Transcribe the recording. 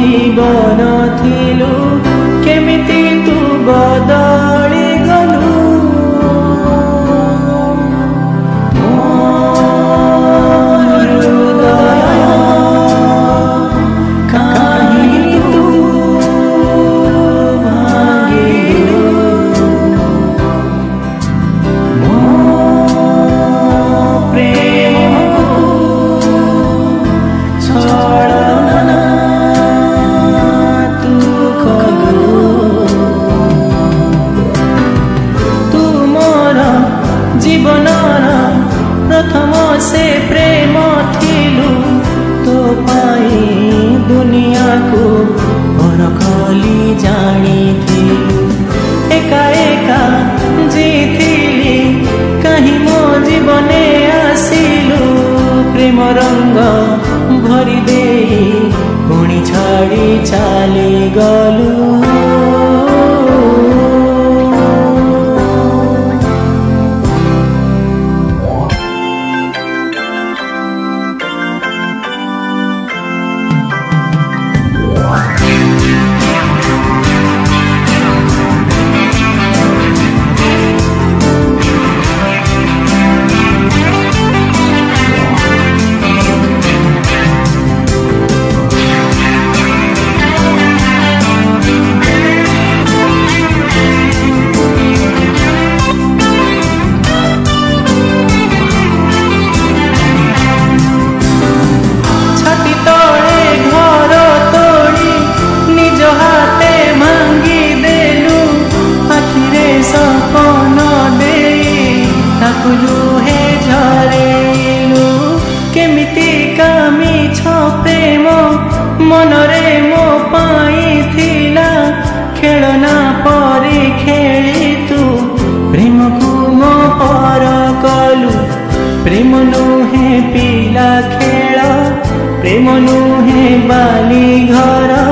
जीवन थिलु केमिति तू बदली गलु प्रथम से प्रेम थिलु तो पाई दुनिया को परखली जानी थिलु एका एका जीथिली कहीं मो जीवने आसिलु प्रेम रंग भरी दे पुणी छाड़ी चाली गलु लुहे झरेलु केमिति कामी छ प्रेम मनरे मो पाई थिला खेलना परी खेली तू प्रेम को मो पर कलु प्रेम नुहे पिला खेल प्रेम नुहे बाली घर